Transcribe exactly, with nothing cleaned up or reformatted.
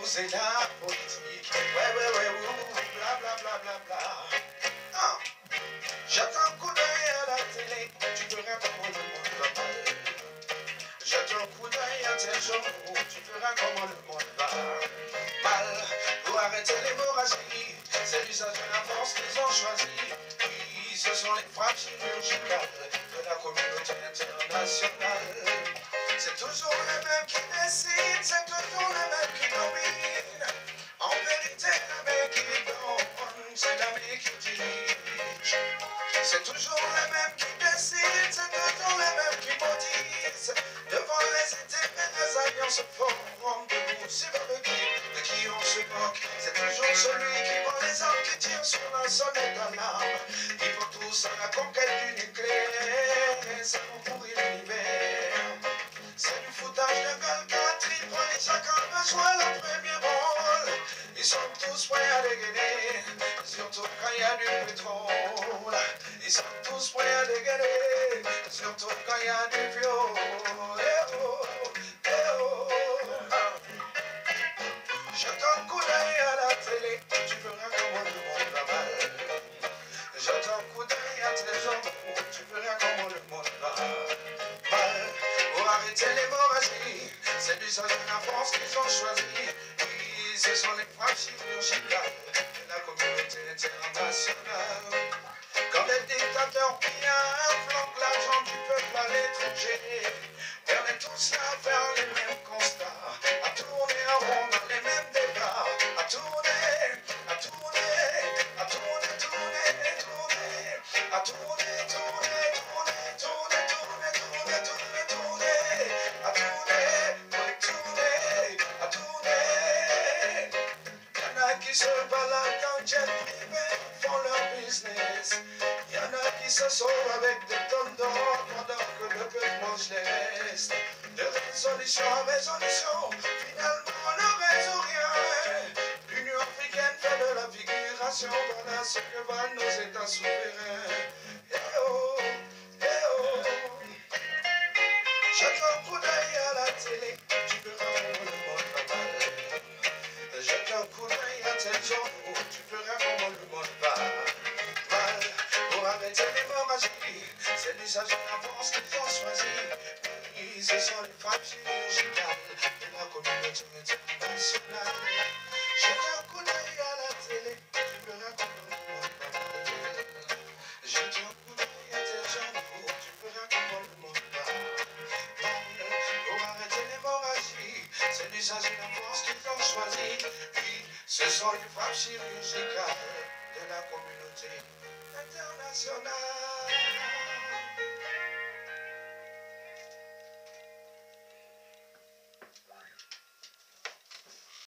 c'est la politique. Ouais, ouais, ouais, ouh, bla, bla, bla, bla, bla. Ah. Jette un coup d'œil à la télé, tu verras comment le monde va mal. Jette un coup d'œil à tes journaux, tu verras comment le monde va mal. Pour arrêter l'hémorragie, c'est l'usage de la force qu'ils ont choisi. Oui, ce sont les frappes chirurgicales de la communauté internationale. C'est toujours les mêmes qui décident, c'est toujours les mêmes qui dominent. En vérité, l'armée qui donne, c'est l'armée qui dirige. C'est toujours les mêmes qui décident, c'est toujours les mêmes qui maudissent. Devant les intérêts des alliances fortes, debout sur le guide, de qui on se moque. C'est toujours celui qui voit les armes qui tirent sur la sonnette d'alarme. Ils vont tous à la conquête du nucléaire, et ça va pourrir l'univers. C'est du foutage de gueule qu'un trip, et chacun besoin le premier rôle. Ils sont tous prêts à dégainer, surtout quand il y a du pétrole. Ils sont tous prêts à dégainer, surtout quand il y a du viol. Eh oh, eh oh. Jette un coup d'œil à la télé, tu verras comment le monde va mal. Jette un coup d'œil à tes journaux, tu verras comment le monde va mal. Pour arrêter l'hémorragie, c'est l'usage de la force qu'ils ont choisi. Oui, ce sont les frappes chirurgicales de la communauté internationale. Quand les dictateurs pillent, flanquent l'argent du peuple à l'étranger, on est tous là à faire les mêmes constats, à tourner en rond dans les mêmes débats, à tourner, à tourner, à tourner, tourner, tourner, à tourner, tourner, tourner, tourner, tourner, tourner, tourner, tourner, à tourner, oui, tourner, à tourner. Y'en a qui se baladent en jet privé, font leur business. Y'en a qui se sauvent avec des tonnes d'or pendant que le peuple mange les restes. De résolution en résolution, finalement on ne résout rien. L'Union africaine fait de la figuration, voilà ce que valent nos États souverains. Eh oh, eh oh. Jette un coup d'œil à la télé, tu verras comment le monde va mal. Jette un coup d'œil à tes journaux, tu verras comment le monde va mal. Pour arrêter l'hémorragie, c'est l'usage de la force qu'ils ont choisi. Oui, ce sont les frappes chirurgicales de la communauté internationale. Jette un coup d'œil à la télé, tu verras comment le monde va mal. Jette un coup d'œil à tes journaux, tu verras comment le monde va mal. Pour arrêter l'hémorragie, c'est l'usage de la force qu'ils ont choisi. Oui, ce sont les frappes chirurgicales de la communauté internationale.